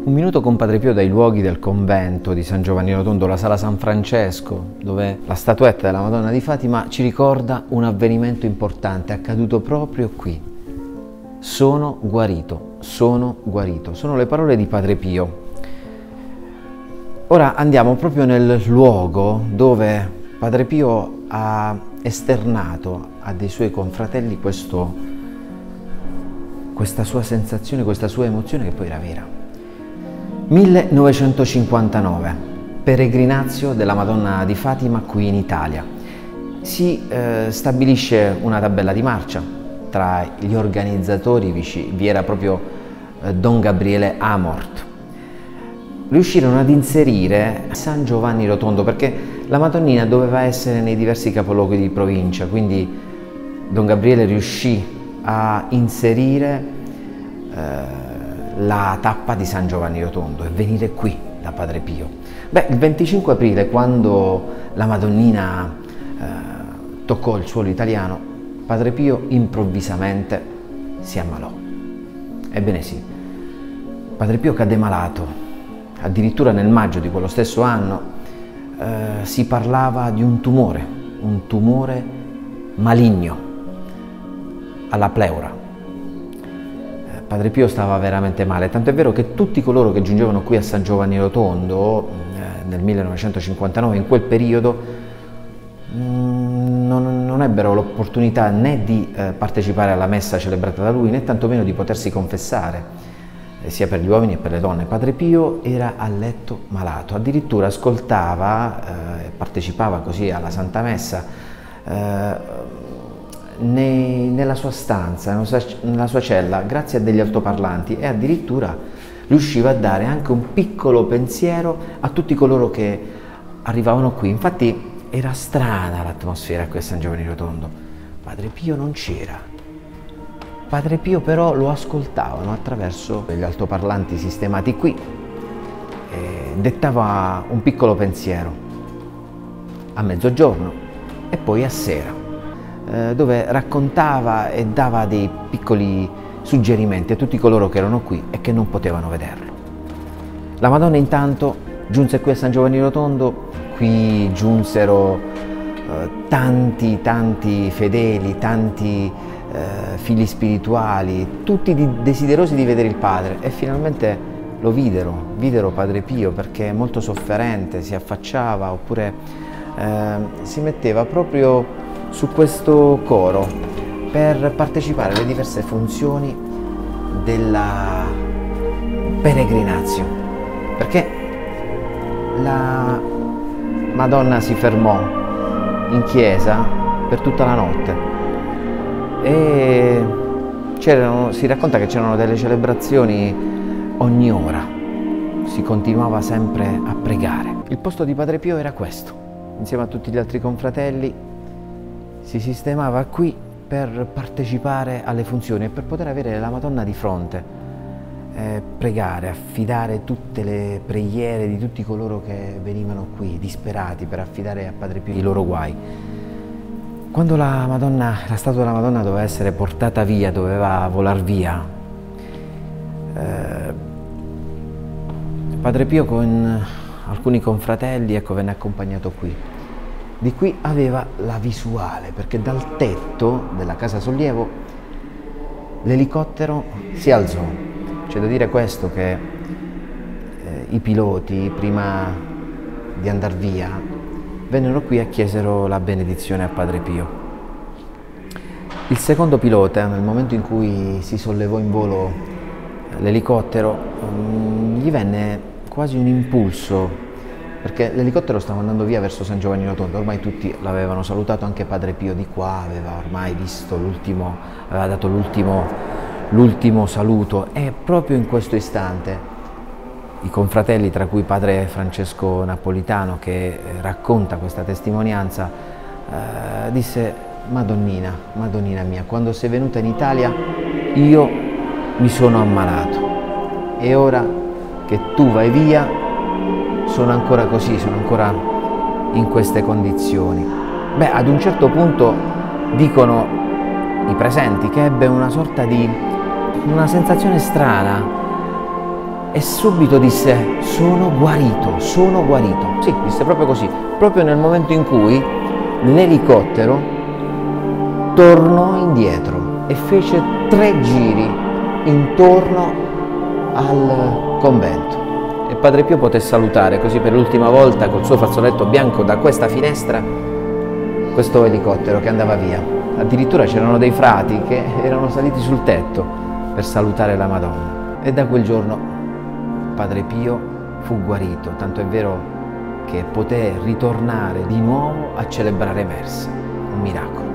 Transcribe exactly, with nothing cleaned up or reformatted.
Un minuto con Padre Pio dai luoghi del convento di San Giovanni Rotondo, la Sala San Francesco, dove la statuetta della Madonna di Fatima ci ricorda un avvenimento importante accaduto proprio qui. Sono guarito, sono guarito. Sono le parole di Padre Pio. Ora andiamo proprio nel luogo dove Padre Pio ha esternato a dei suoi confratelli questo, questa sua sensazione, questa sua emozione che poi era vera. millenovecentocinquantanove, peregrinazio della Madonna di Fatima qui in Italia. Si eh, stabilisce una tabella di marcia. Tra gli organizzatori vi, vi era proprio eh, Don Gabriele Amort. Riuscirono ad inserire San Giovanni Rotondo perché la Madonnina doveva essere nei diversi capoluoghi di provincia, quindi Don Gabriele riuscì a inserire eh, la tappa di San Giovanni Rotondo e venire qui da Padre Pio. Beh, il venticinque aprile, quando la Madonnina eh, toccò il suolo italiano, Padre Pio improvvisamente si ammalò. Ebbene sì, Padre Pio cadde malato. Addirittura nel maggio di quello stesso anno eh, si parlava di un tumore, un tumore maligno alla pleura. Padre Pio stava veramente male, tanto è vero che tutti coloro che giungevano qui a San Giovanni Rotondo eh, nel millenovecentocinquantanove, in quel periodo, mh, non, non ebbero l'opportunità né di eh, partecipare alla messa celebrata da lui, né tantomeno di potersi confessare, eh, sia per gli uomini che per le donne. Padre Pio era a letto malato, addirittura ascoltava e eh, partecipava così alla Santa Messa eh, Nei, nella sua stanza, nella sua cella, grazie a degli altoparlanti, e addirittura riusciva a dare anche un piccolo pensiero a tutti coloro che arrivavano qui. Infatti era strana l'atmosfera qui a San Giovanni Rotondo. Padre Pio non c'era. Padre Pio però lo ascoltavano attraverso gli altoparlanti sistemati qui e dettava un piccolo pensiero a mezzogiorno e poi a sera, dove raccontava e dava dei piccoli suggerimenti a tutti coloro che erano qui e che non potevano vederlo. La Madonna intanto giunse qui a San Giovanni Rotondo, qui giunsero eh, tanti, tanti fedeli, tanti eh, figli spirituali, tutti di, desiderosi di vedere il Padre, e finalmente lo videro, videro Padre Pio, perché molto sofferente si affacciava oppure eh, si metteva proprio su questo coro per partecipare alle diverse funzioni della peregrinazio, perché la Madonna si fermò in chiesa per tutta la notte e si racconta che c'erano delle celebrazioni ogni ora, si continuava sempre a pregare. Il posto di Padre Pio era questo, insieme a tutti gli altri confratelli si sistemava qui per partecipare alle funzioni e per poter avere la Madonna di fronte, eh, pregare, affidare tutte le preghiere di tutti coloro che venivano qui disperati per affidare a Padre Pio i loro guai. Quando la Madonna, la statua della Madonna doveva essere portata via, doveva volar via, eh, Padre Pio con alcuni confratelli, ecco, venne accompagnato qui. Di qui aveva la visuale, perché dal tetto della Casa Sollievo l'elicottero si alzò. C'è da dire questo, che eh, i piloti, prima di andar via, vennero qui e chiesero la benedizione a Padre Pio. Il secondo pilota, nel momento in cui si sollevò in volo l'elicottero, um, gli venne quasi un impulso, perché l'elicottero stava andando via verso San Giovanni Rotondo, ormai tutti l'avevano salutato, anche Padre Pio di qua aveva ormai visto l'ultimo, aveva dato l'ultimo, l'ultimo saluto, e proprio in questo istante i confratelli, tra cui Padre Francesco Napolitano, che racconta questa testimonianza, eh, disse: Madonnina, Madonnina mia, quando sei venuta in Italia io mi sono ammalato e ora che tu vai via sono ancora così, sono ancora in queste condizioni. Beh, ad un certo punto dicono i presenti che ebbe una sorta di una sensazione strana e subito disse: sono guarito, sono guarito. Sì, disse proprio così, proprio nel momento in cui l'elicottero tornò indietro e fece tre giri intorno al convento. E Padre Pio poté salutare così per l'ultima volta col suo fazzoletto bianco da questa finestra questo elicottero che andava via. Addirittura c'erano dei frati che erano saliti sul tetto per salutare la Madonna. E da quel giorno Padre Pio fu guarito, tanto è vero che poté ritornare di nuovo a celebrare messa. Un miracolo.